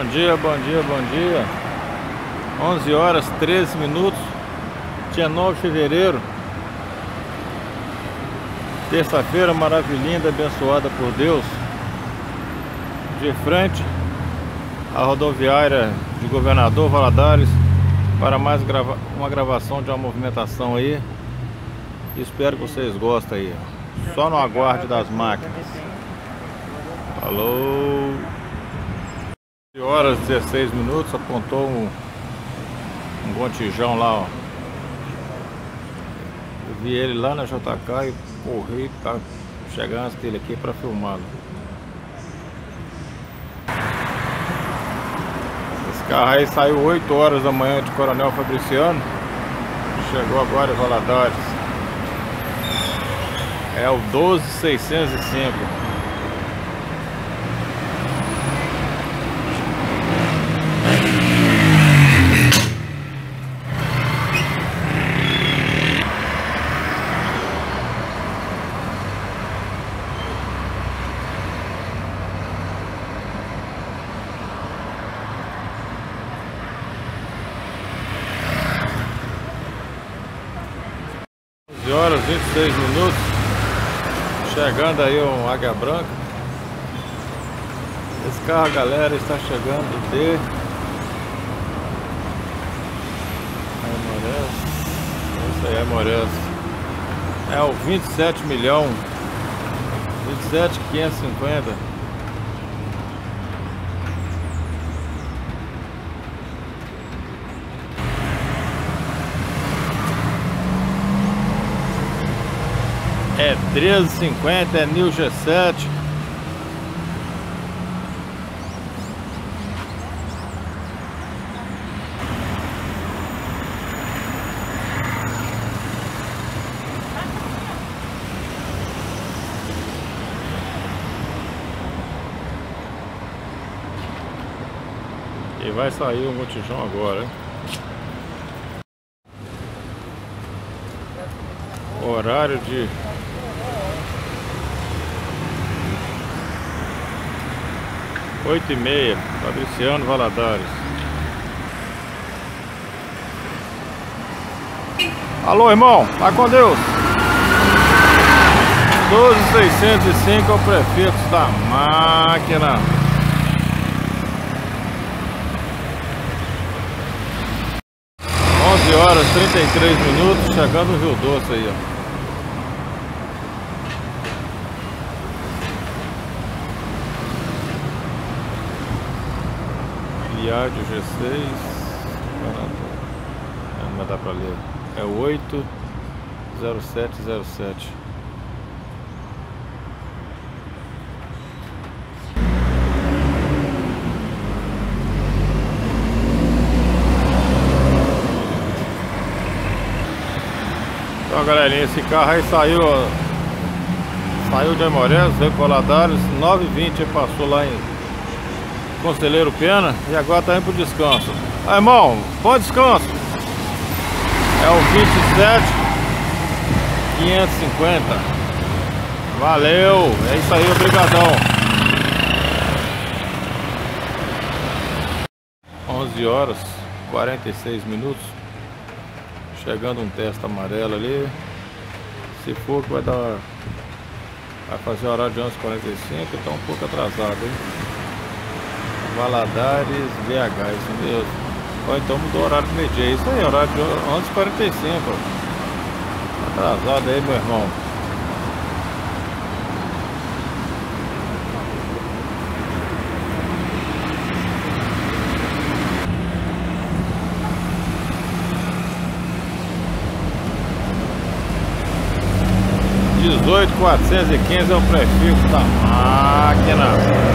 dia, bom dia, bom dia. 11 horas 13 minutos, dia 9 de fevereiro. Terça-feira maravilhosa, abençoada por Deus. De frente à rodoviária de Governador Valadares para mais uma gravação de uma movimentação aí. Espero que vocês gostem aí. Só no aguarde das máquinas. Falou. 11 horas 16 minutos, apontou um botijão lá, ó. Eu vi ele lá na JK e corri, tá chegando antes dele aqui para filmá-lo. Esse carro aí saiu 8 horas da manhã de Coronel Fabriciano, chegou agora em Valadares. É o 12605. Horas 26 minutos, chegando aí um Águia Branca. Esse carro, galera, está chegando de Aimorés. Isso aí, Aimorés. É o 27 milhão 27.550. É 13,50, é New G7. E vai sair o botijão agora, hein? Horário de 8h30, Fabriciano Valadares. Alô, irmão, tá com Deus. 12605 é o prefixo da máquina. Horas 33 minutos, chegando no Rio Doce aí, ó. Viário G6, não dá pra ler. É 80707. Então, galerinha, esse carro aí saiu de Aimorés, veio com Valadares, 9h20, passou lá em Conselheiro Pena e agora tá indo pro descanso. Aí, irmão, bom descanso. É o 27.550. Valeu, é isso aí, obrigadão. 11 horas 46 minutos. Chegando um teste amarelo ali. Se for que vai fazer horário de 11h45, então um pouco atrasado, hein? Valadares, BH, isso mesmo. Ou então mudou o horário do meio-dia. Isso aí, horário de 11h45. Atrasado aí, meu irmão. (18.415) é o prefixo da máquina.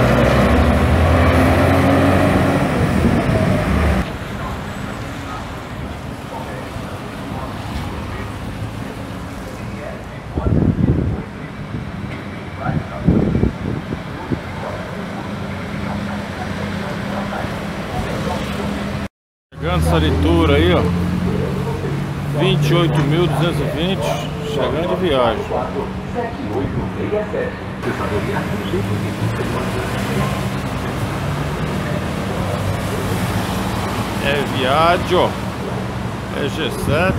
Chegando essa leitura aí, ó. 28.220, chegando de viagem. É Viaggio. É G7.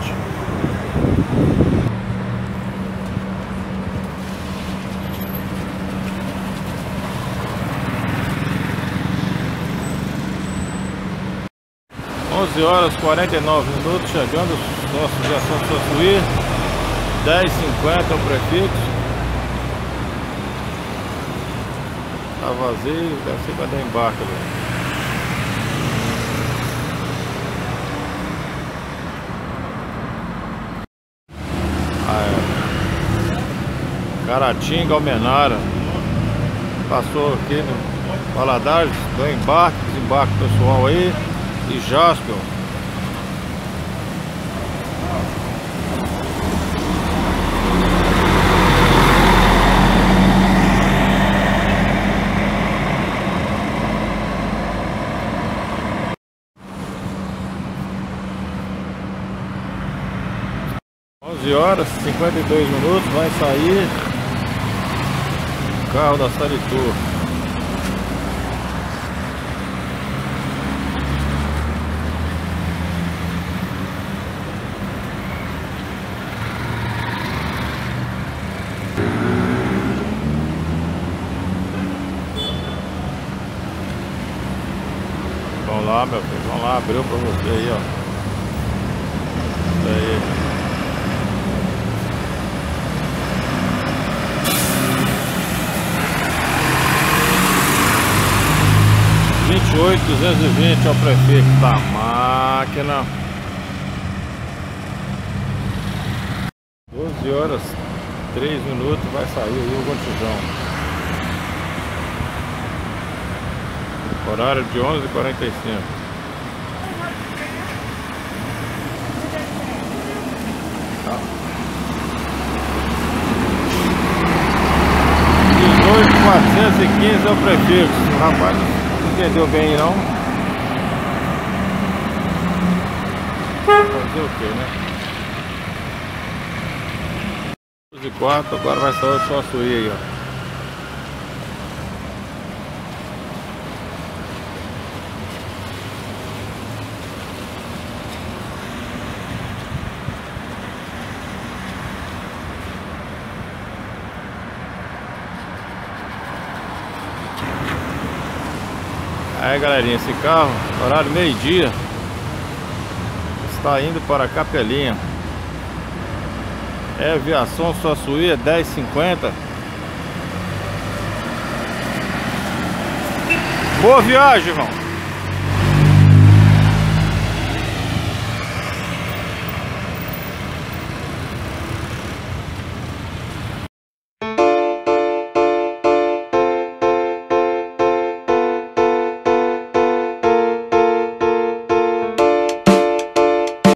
Horas 49 minutos, chegando nosso Viação Sossuí, 10h50 é o prefixo. Tá vazio, deve ser para dar embarque ali. Caratinga, Almenara, passou aqui no Valadares, do embarque, desembarque pessoal aí. E Jaspion. Horas 52 minutos, vai sair o carro da Salitur. Vamos lá, meu filho, vamos lá, abriu pra você aí, ó. Isso aí. R$28.220 é o prefixo da máquina. 12 horas 3 minutos, vai sair aí o Gontijão. Horário de 11h45. Tá. 18.415 é o prefixo. Rapaz, não entendeu bem não. Fazer o que, né? 12h04, agora vai sair o Sossuí aí, ó. Aí galerinha, esse carro, horário meio-dia, está indo para Capelinha. É Viação Sossuí, é 10h50. Boa viagem, irmão!